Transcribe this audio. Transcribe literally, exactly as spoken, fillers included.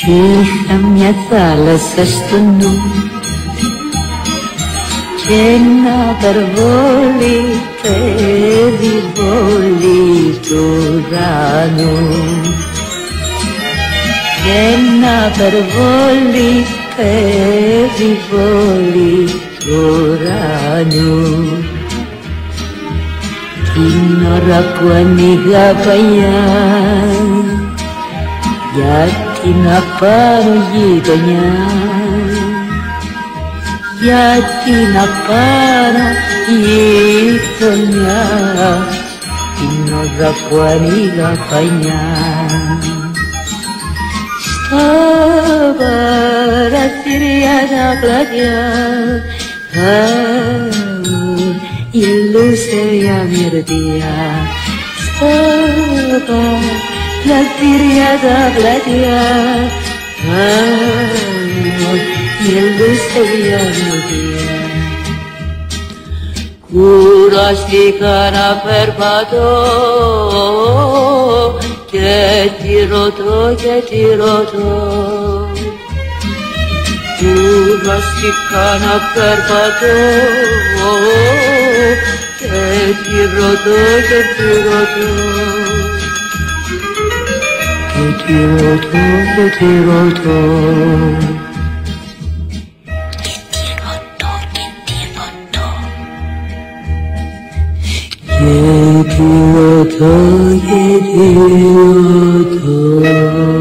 Είχα μια θάλασσα στο νου και ένα περβόλι περιβόλι του ουρανού και ένα περβόλι περιβόλι του ουρανού. Την ώρα που ανοίγα παλιά γιατί να πάρω γειτονιά, γιατί να πάρω γειτονιά, την ώρα που ανοίγα πανιά. Στα παραθύρια τα πλατιά ήλουσε μια μυρδιά. Στα πλατήρια τα πλατιά ήλουσε μια μυρδιά. Κουραστήκα να περπατώ και τι ρωτώ και τι ρωτώ. Κουραστήκα να περπατώ και τι ρωτώ και τι ρωτώ. Και τι ρωτώ και τι ρωτώ. Και τι ρωτώ και τι ρωτώ.